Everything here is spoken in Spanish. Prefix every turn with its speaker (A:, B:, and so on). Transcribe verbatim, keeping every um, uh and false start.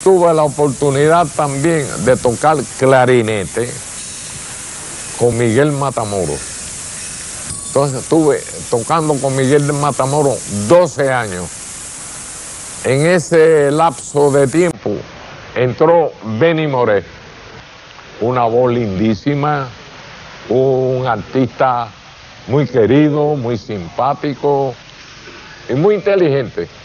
A: Tuve la oportunidad también de tocar clarinete con Miguel Matamoros. Entonces estuve tocando con Miguel Matamoros doce años. En ese lapso de tiempo entró Benny Moré, una voz lindísima, un artista muy querido, muy simpático y muy inteligente.